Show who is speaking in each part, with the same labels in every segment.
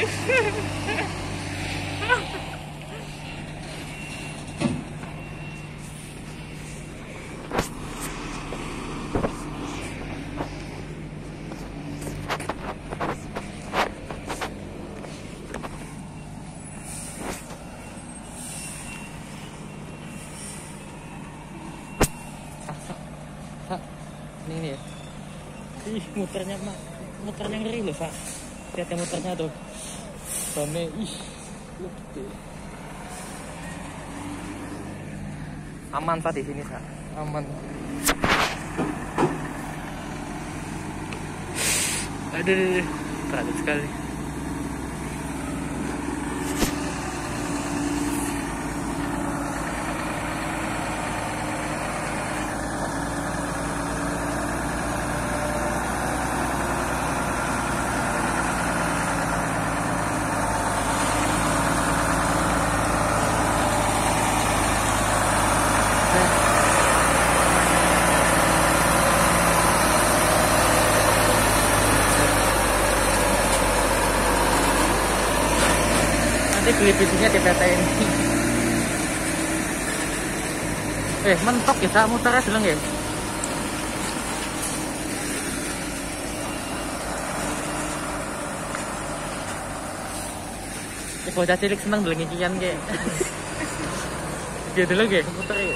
Speaker 1: Ini ya. Ih, muternya ngeri loh, Pak. Lihat yang muternya tuh. Bame, ih. Aman, Pak, di sini, Pak. Aman. Aduh, berat sekali. Nanti beli-belinya di PT ini. Mentok ya, tak muternya jeleng ya. Bocah cilik seneng beli ngician kayak. Dia dulu kayak muter ya.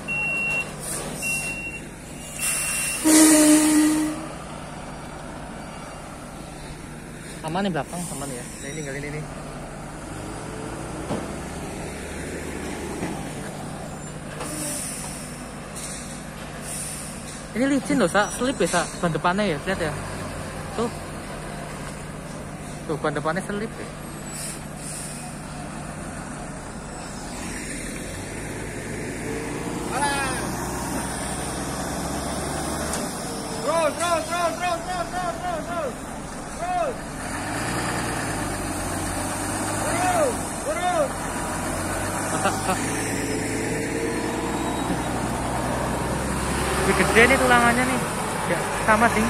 Speaker 1: Aman nih belakang, aman ya. Nah, ini tinggalin ini. Ini licin loh, Sa. Selip ya, Sa. Ban depannya ya, lihat ya. Tuh. Tuh, ban depannya selip ya. Lebih gede nih tulangannya nih. Ya, sama sih.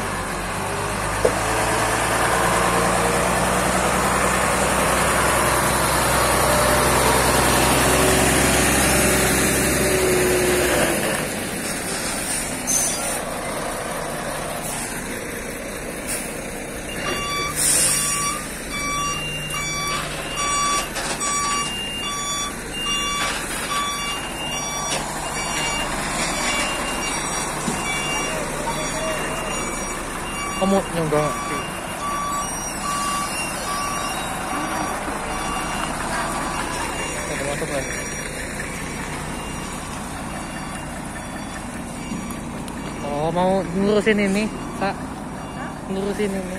Speaker 1: Kamu nyonggok sih. Masuk lah. Oh, mau ngurusin ini, Pak. Ngurusin ini.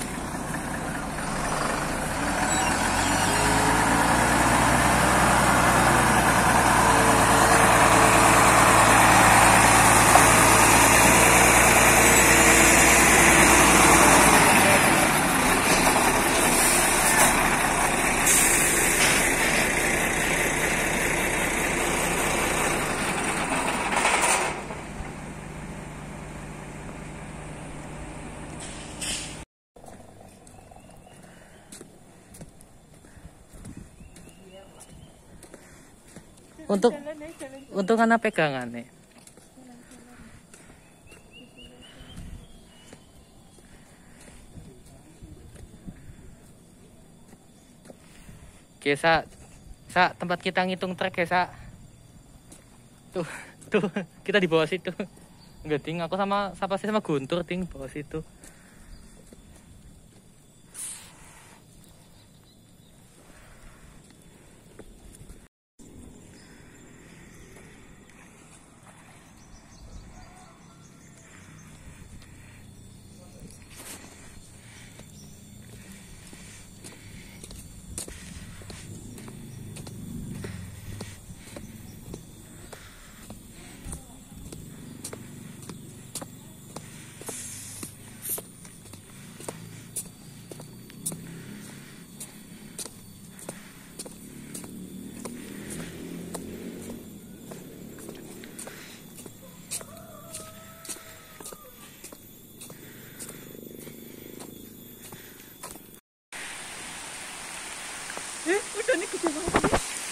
Speaker 1: Untuk anak pegangan nih. Oke, Sa, tempat kita ngitung trek ya, Sa. Tuh, kita di bawah situ. Enggak, Ting, aku sama Guntur, Ting, bawah situ.
Speaker 2: Udah nih gede banget.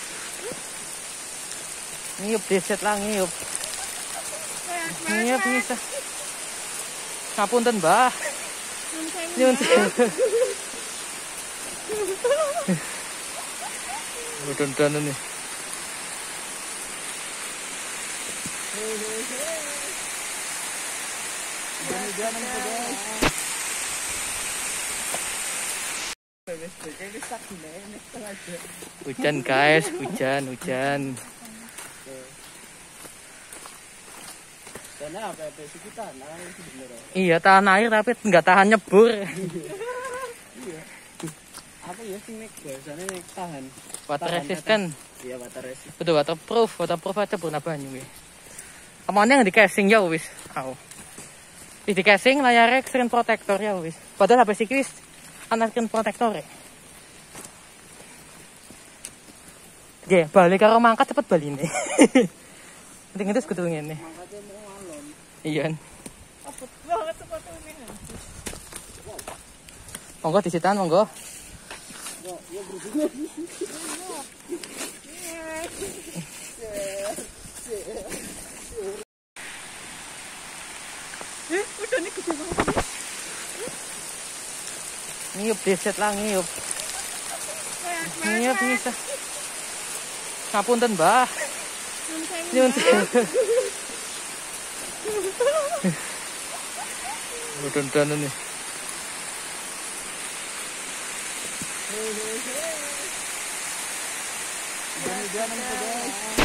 Speaker 1: Ngiyup deset lah ngiyup. Ngiyup bisa. Ngapunten, Mbah. Nyun sewu. Udah nih. Hujan guys, hujan. Iya tahan air tapi nggak tahan nyebur.
Speaker 2: Apa ya sih nek biasanya nek tahan.
Speaker 1: Water resistant.
Speaker 2: Iya water resistant.
Speaker 1: Betul waterproof aja purna banyu wis. Kemana yang di casing ya wis. Di casing layarnya screen protector ya wis. Padahal HP siki wis ana screen protector. Oke, balik karo mangkat cepet baline. Penting itu kudu ngene.
Speaker 2: Mangkatnya mau alon.
Speaker 1: Iya.
Speaker 2: Apa banget sepatunya.
Speaker 1: Monggo disitan monggo.
Speaker 2: Yo, berhubungan. Udah nih gede banget.
Speaker 1: Ngiyup deset lah ngiyup. Ngiyup bisa. Ngapunten, Mbah. Nyun sewu. Udah nih.
Speaker 2: Jangan